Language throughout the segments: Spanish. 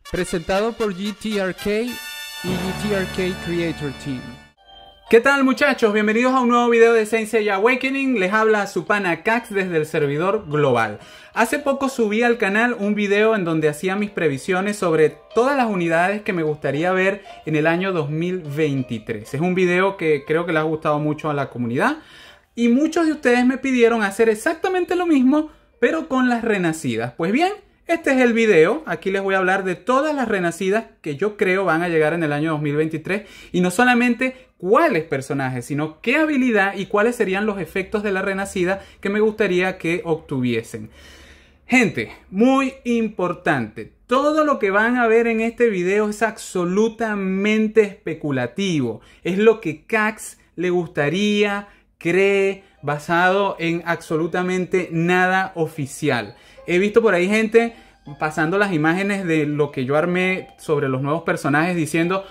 presentado por GTRK y GTRK Creator Team. ¿Qué tal, muchachos? Bienvenidos a un nuevo video de Saint Seiya Awakening. Les habla su pana Cax desde el servidor global. Hace poco subí al canal un video en donde hacía mis previsiones sobre todas las unidades que me gustaría ver en el año 2023. Es un video que creo que le ha gustado mucho a la comunidad y muchos de ustedes me pidieron hacer exactamente lo mismo, pero con las renacidas. Pues bien, este es el video. Aquí les voy a hablar de todas las renacidas que yo creo van a llegar en el año 2023. Y no solamente cuáles personajes, sino qué habilidad y cuáles serían los efectos de la renacida que me gustaría que obtuviesen. Gente, muy importante. Todo lo que van a ver en este video es absolutamente especulativo. Es lo que Cax le gustaría, cree, basado en absolutamente nada oficial. He visto por ahí gente pasando las imágenes de lo que yo armé sobre los nuevos personajes diciendo,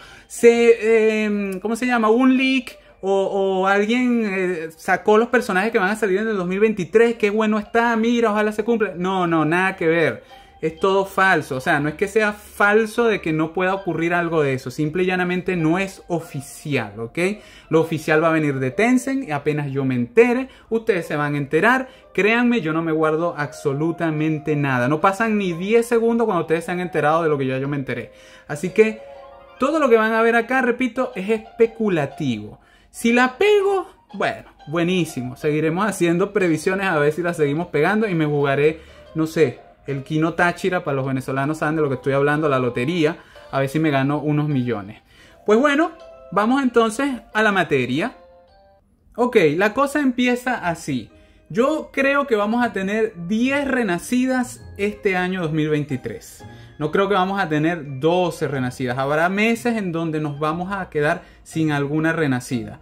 ¿cómo se llama? Un leak o alguien sacó los personajes que van a salir en el 2023, qué bueno está, mira, ojalá se cumpla. No, nada que ver. Es todo falso. O sea, no es que sea falso de que no pueda ocurrir algo de eso. Simple y llanamente no es oficial, ¿ok? Lo oficial va a venir de Tencent y apenas yo me entere, ustedes se van a enterar. Créanme, yo no me guardo absolutamente nada. No pasan ni 10 segundos cuando ustedes se han enterado de lo que yo me enteré. Así que todo lo que van a ver acá, repito, es especulativo. Si la pego, bueno, buenísimo. Seguiremos haciendo previsiones a ver si la seguimos pegando y me jugaré, no sé, el Kino Táchira, para los venezolanos saben de lo que estoy hablando, la lotería, a ver si me gano unos millones. Pues bueno, vamos entonces a la materia. Ok, la cosa empieza así. Yo creo que vamos a tener 10 renacidas este año 2023. No creo que vamos a tener 12 renacidas. Habrá meses en donde nos vamos a quedar sin alguna renacida.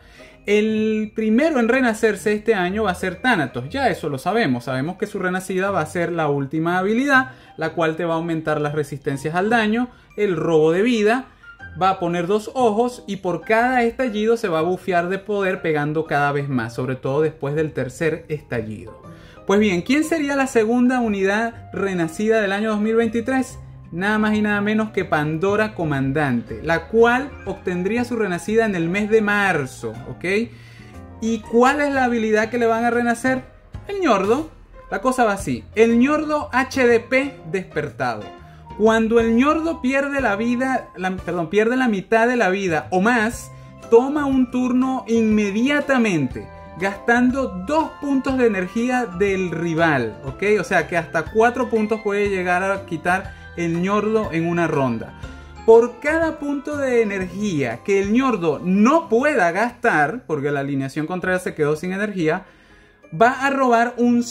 El primero en renacerse este año va a ser Thanatos. Ya eso lo sabemos. Sabemos que su renacida va a ser la última habilidad, la cual te va a aumentar las resistencias al daño, el robo de vida, va a poner 2 ojos y por cada estallido se va a bufear de poder pegando cada vez más, sobre todo después del tercer estallido. Pues bien, ¿quién sería la segunda unidad renacida del año 2023? Nada más y nada menos que Pandora Comandante, la cual obtendría su renacida en el mes de marzo, ¿ok? ¿Y cuál es la habilidad que le van a renacer? El ñordo. La cosa va así. El ñordo HDP despertado. Cuando el ñordo pierde la vida, pierde la mitad de la vida o más, toma un turno inmediatamente, gastando 2 puntos de energía del rival, ¿ok? O sea que hasta 4 puntos puede llegar a quitar el ñordo en una ronda. Por cada punto de energía que el ñordo no pueda gastar, porque la alineación contraria se quedó sin energía, va a robar un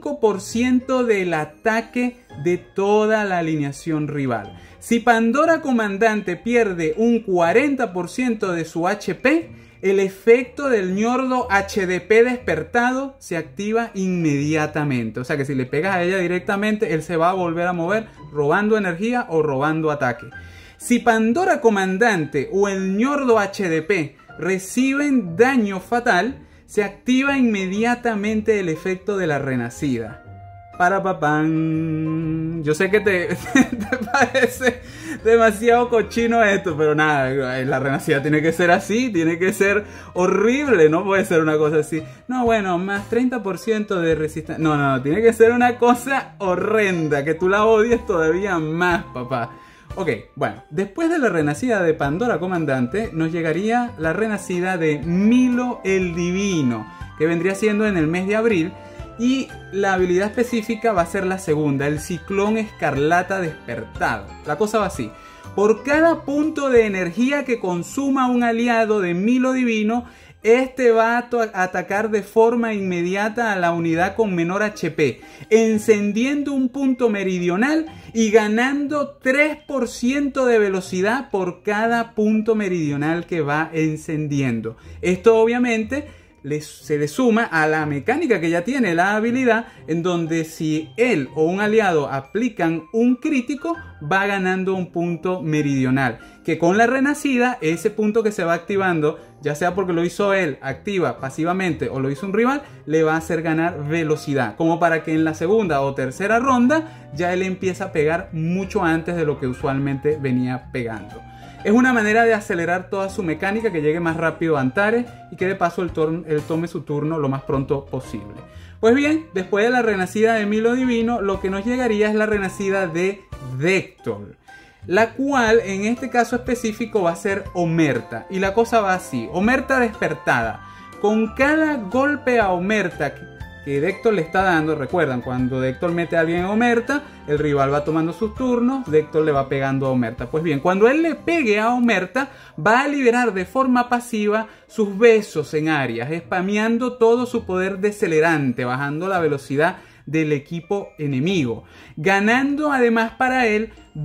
5% del ataque de toda la alineación rival. Si Pandora Comandante pierde un 40% de su HP, el efecto del ñordo HDP despertado se activa inmediatamente. O sea que si le pegas a ella directamente, él se va a volver a mover robando energía o robando ataque. Si Pandora Comandante o el ñordo HDP reciben daño fatal, se activa inmediatamente el efecto de la renacida. Para papán. Yo sé que te parece demasiado cochino esto, pero nada, la renacida tiene que ser así, tiene que ser horrible, no puede ser una cosa así. No, bueno, más 30% de resistencia. No, tiene que ser una cosa horrenda, que tú la odies todavía más, papá. Ok, bueno, después de la renacida de Pandora Comandante, nos llegaría la renacida de Milo el Divino, que vendría siendo en el mes de abril. Y la habilidad específica va a ser la segunda, el Ciclón Escarlata Despertado. La cosa va así. Por cada punto de energía que consuma un aliado de Milo Divino, este va a atacar de forma inmediata a la unidad con menor HP, encendiendo un punto meridional y ganando 3% de velocidad por cada punto meridional que va encendiendo. Esto obviamente se le suma a la mecánica que ya tiene la habilidad, en donde si él o un aliado aplican un crítico, va ganando un punto meridional, que con la renacida, ese punto que se va activando, ya sea porque lo hizo él, activa pasivamente, o lo hizo un rival, le va a hacer ganar velocidad, como para que en la segunda o tercera ronda ya él empieza a pegar mucho antes de lo que usualmente venía pegando. Es una manera de acelerar toda su mecánica, que llegue más rápido a Antares y que de paso él tome su turno lo más pronto posible. Pues bien, después de la renacida de Milo Divino, lo que nos llegaría es la renacida de Vector, la cual en este caso específico va a ser Omerta. Y la cosa va así: Omerta despertada. Con cada golpe a Omerta que Vector le está dando, recuerdan, cuando Vector mete a alguien en Omerta, el rival va tomando sus turnos, Vector le va pegando a Omerta. Pues bien, cuando él le pegue a Omerta, va a liberar de forma pasiva sus besos en áreas, spameando todo su poder decelerante, bajando la velocidad del equipo enemigo, ganando además para él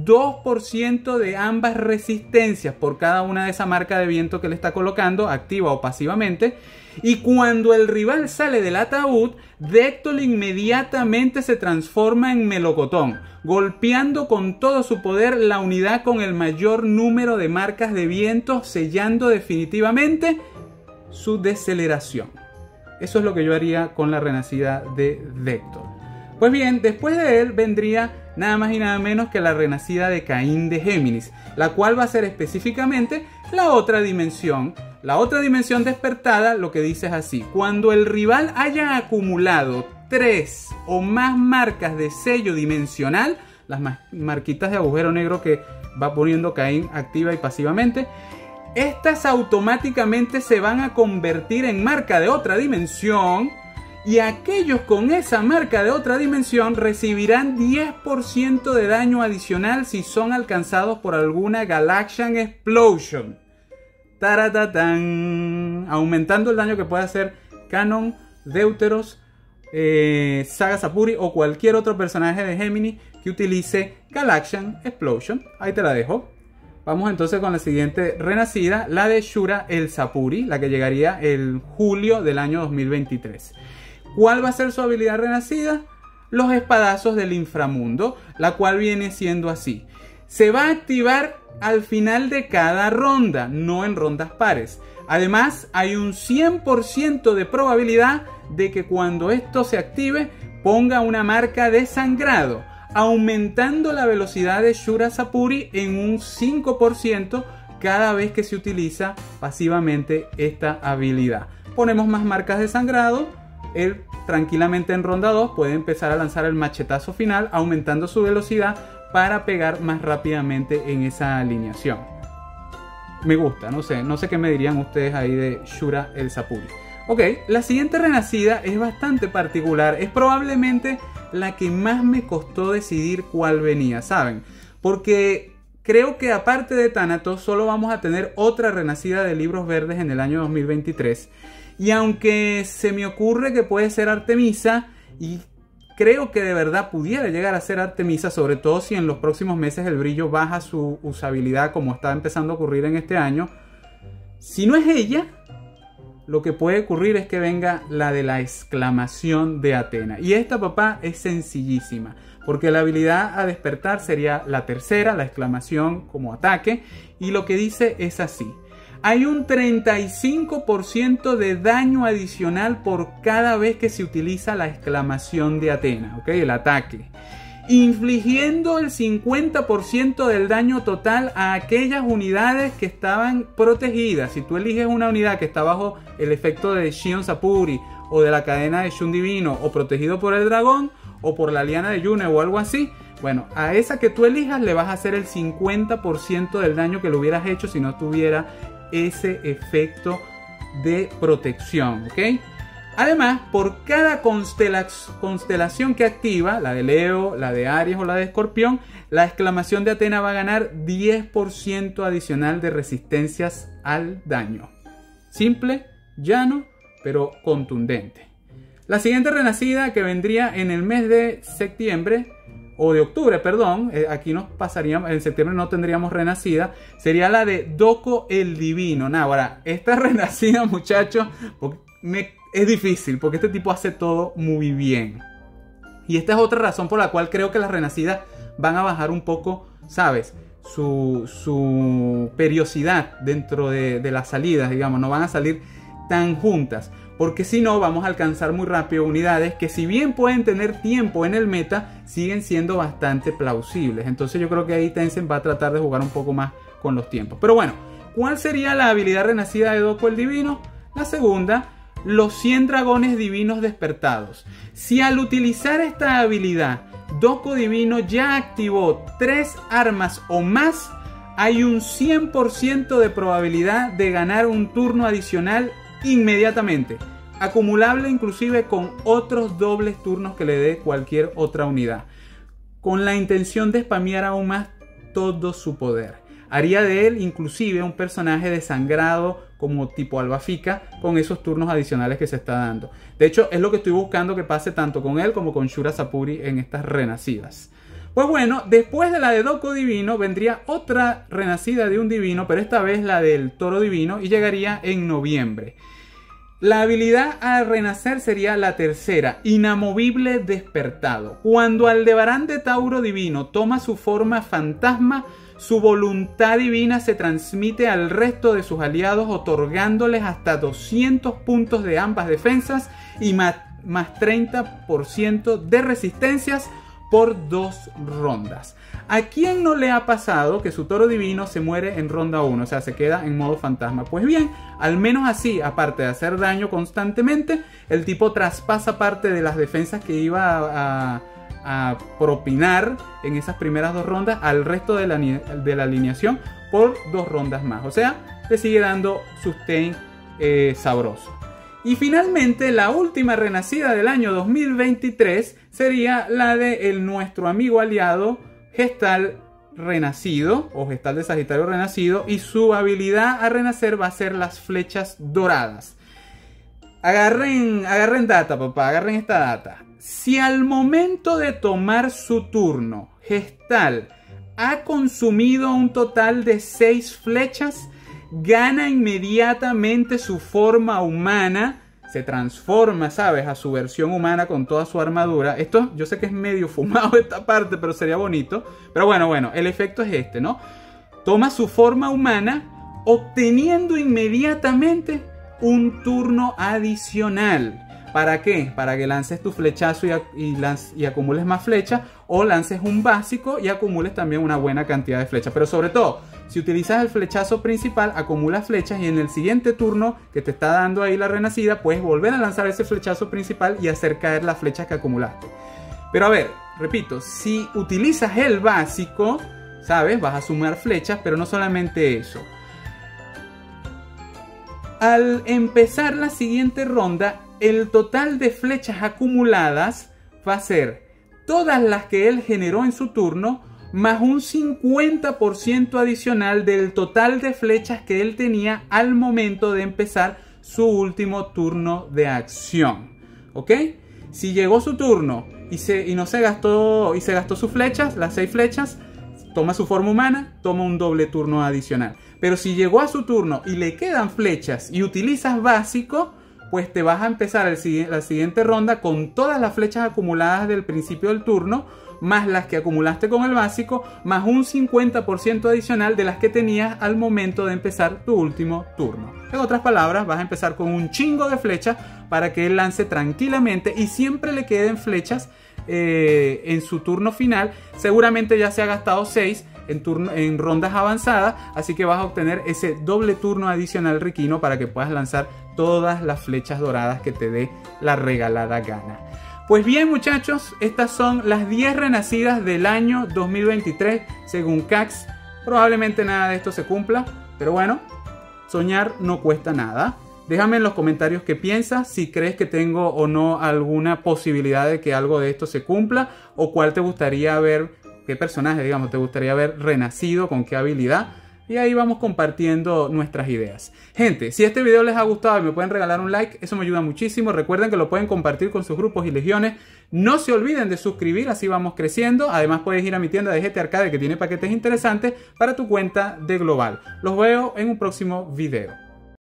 2% de ambas resistencias por cada una de esa marca de viento que le está colocando, activa o pasivamente. Y cuando el rival sale del ataúd, Vector inmediatamente se transforma en melocotón, golpeando con todo su poder la unidad con el mayor número de marcas de viento, sellando definitivamente su deceleración. Eso es lo que yo haría con la renacida de Vector. Pues bien, después de él vendría nada más y nada menos que la renacida de Caín de Géminis, la cual va a ser específicamente la otra dimensión. La otra dimensión despertada lo que dice es así: cuando el rival haya acumulado 3 o más marcas de sello dimensional, las marquitas de agujero negro que va poniendo Caín activa y pasivamente, estas automáticamente se van a convertir en marca de otra dimensión, y aquellos con esa marca de otra dimensión recibirán 10% de daño adicional si son alcanzados por alguna Galaxian Explosion. ¡Taratatán! Aumentando el daño que puede hacer Canon, Deuteros, Saga Sapuri o cualquier otro personaje de Gemini que utilice Galaxian Explosion. Ahí te la dejo. Vamos entonces con la siguiente renacida, la de Shura el Sapuri, la que llegaría el julio del año 2023. ¿Cuál va a ser su habilidad renacida? Los espadazos del inframundo, la cual viene siendo así: se va a activar al final de cada ronda, no en rondas pares. Además, hay un 100% de probabilidad de que cuando esto se active, ponga una marca de sangrado, aumentando la velocidad de Shura Sapuri en un 5% cada vez que se utiliza pasivamente esta habilidad. Ponemos más marcas de sangrado, él tranquilamente en ronda 2 puede empezar a lanzar el machetazo final, aumentando su velocidad para pegar más rápidamente en esa alineación. Me gusta, no sé qué me dirían ustedes ahí de Shura el Sapuri. Ok, la siguiente renacida es bastante particular, es probablemente la que más me costó decidir cuál venía, ¿saben? Porque creo que aparte de Thanatos solo vamos a tener otra renacida de libros verdes en el año 2023. Y aunque se me ocurre que puede ser Artemisa, y creo que de verdad pudiera llegar a ser Artemisa, sobre todo si en los próximos meses el brillo baja su usabilidad como está empezando a ocurrir en este año, si no es ella, lo que puede ocurrir es que venga la de la exclamación de Atena. Y esta, papá, es sencillísima, porque la habilidad a despertar sería la tercera, la exclamación como ataque, y lo que dice es así: hay un 35% de daño adicional por cada vez que se utiliza la exclamación de Atena, ¿ok? El ataque, infligiendo el 50% del daño total a aquellas unidades que estaban protegidas. Si tú eliges una unidad que está bajo el efecto de Shion Sapuri o de la cadena de Shun Divino, o protegido por el dragón o por la liana de Yune o algo así, bueno, a esa que tú elijas le vas a hacer el 50% del daño que le hubieras hecho si no tuviera ese efecto de protección, ¿ok? Además, por cada constelación que activa, la de Leo, la de Aries o la de Escorpión, la exclamación de Atena va a ganar 10% adicional de resistencias al daño. Simple, llano, pero contundente. La siguiente renacida, que vendría en el mes de septiembre, o de octubre, perdón, aquí nos pasaríamos, en septiembre no tendríamos renacida, sería la de Doko el Divino. Ahora, esta renacida, muchachos, es difícil porque este tipo hace todo muy bien. Y esta es otra razón por la cual creo que las renacidas van a bajar un poco, ¿sabes? Su periodicidad dentro de las salidas, digamos, no van a salir tan juntas. Porque si no, vamos a alcanzar muy rápido unidades que, si bien pueden tener tiempo en el meta, siguen siendo bastante plausibles. Entonces yo creo que ahí Tencent va a tratar de jugar un poco más con los tiempos. Pero bueno, ¿cuál sería la habilidad renacida de Doko el Divino? La segunda, los 100 dragones divinos despertados. Si al utilizar esta habilidad Doko Divino ya activó 3 armas o más, hay un 100% de probabilidad de ganar un turno adicional inmediatamente, acumulable inclusive con otros dobles turnos que le dé cualquier otra unidad, con la intención de spamear aún más todo su poder. Haría de él inclusive un personaje desangrado como tipo Albafica, con esos turnos adicionales que se está dando. De hecho, es lo que estoy buscando que pase tanto con él como con Shura Sapuri en estas renacidas. Pues bueno, después de la de Doko Divino vendría otra renacida de un divino, pero esta vez la del Toro Divino, y llegaría en noviembre. La habilidad a renacer sería la tercera, Inamovible Despertado. Cuando Aldebarán de Tauro Divino toma su forma fantasma, su voluntad divina se transmite al resto de sus aliados, otorgándoles hasta 200 puntos de ambas defensas y más 30% de resistencias por 2 rondas. ¿A quién no le ha pasado que su Toro Divino se muere en ronda 1? O sea, se queda en modo fantasma. Pues bien, al menos así, aparte de hacer daño constantemente, el tipo traspasa parte de las defensas que iba a propinar en esas primeras 2 rondas al resto de la alineación por 2 rondas más. O sea, le sigue dando sustain sabroso. Y finalmente, la última renacida del año 2023 sería la de nuestro amigo aliado Gestal Renacido, o Gestal de Sagitario Renacido, y su habilidad a renacer va a ser las flechas doradas. Agarren data, papá, agarren esta data. Si al momento de tomar su turno, Gestal ha consumido un total de 6 flechas, gana inmediatamente su forma humana, se transforma, ¿sabes?, a su versión humana con toda su armadura. Esto yo sé que es medio fumado esta parte, pero sería bonito. Pero bueno, el efecto es este, ¿no? Toma su forma humana, obteniendo inmediatamente un turno adicional. ¿Para qué? Para que lances tu flechazo y acumules más flechas, o lances un básico y acumules también una buena cantidad de flechas. Pero sobre todo, si utilizas el flechazo principal, acumulas flechas, y en el siguiente turno que te está dando ahí la renacida, puedes volver a lanzar ese flechazo principal y hacer caer las flechas que acumulaste. Pero a ver, repito, si utilizas el básico, ¿sabes?, vas a sumar flechas, pero no solamente eso. Al empezar la siguiente ronda, el total de flechas acumuladas va a ser todas las que él generó en su turno, más un 50% adicional del total de flechas que él tenía al momento de empezar su último turno de acción. ¿Ok? Si llegó su turno y se gastó sus flechas, las 6 flechas, toma su forma humana, toma un doble turno adicional. Pero si llegó a su turno y le quedan flechas y utilizas básico, pues te vas a empezar la siguiente ronda con todas las flechas acumuladas del principio del turno, más las que acumulaste con el básico, más un 50% adicional de las que tenías al momento de empezar tu último turno. En otras palabras, vas a empezar con un chingo de flechas para que él lance tranquilamente y siempre le queden flechas en su turno final. Seguramente ya se ha gastado 6 en rondas avanzadas, así que vas a obtener ese doble turno adicional riquino para que puedas lanzar todas las flechas doradas que te dé la regalada gana. Pues bien, muchachos, estas son las 10 renacidas del año 2023 según Cax. Probablemente nada de esto se cumpla, pero bueno, soñar no cuesta nada. Déjame en los comentarios qué piensas, si crees que tengo o no alguna posibilidad de que algo de esto se cumpla, o cuál te gustaría ver, qué personaje, digamos, te gustaría ver renacido, con qué habilidad. Y ahí vamos compartiendo nuestras ideas. Gente, si este video les ha gustado y me pueden regalar un like, eso me ayuda muchísimo. Recuerden que lo pueden compartir con sus grupos y legiones. No se olviden de suscribir, así vamos creciendo. Además puedes ir a mi tienda de GT Arcade, que tiene paquetes interesantes para tu cuenta de Global. Los veo en un próximo video.